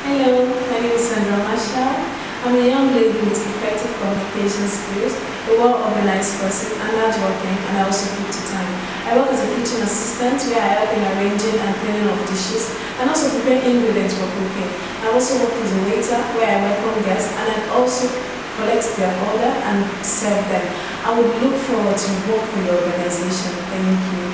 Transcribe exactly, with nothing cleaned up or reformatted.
Hello, my name is Sandra Marshall. I'm a young lady with effective communication skills, a well-organized person, and hardworking, and I also keep to time. I work as a kitchen assistant where I help in arranging and cleaning of dishes and also prepare ingredients for cooking. I also work as a waiter where I welcome guests and I also collect their order and serve them. I would look forward to work for your organization. Thank you.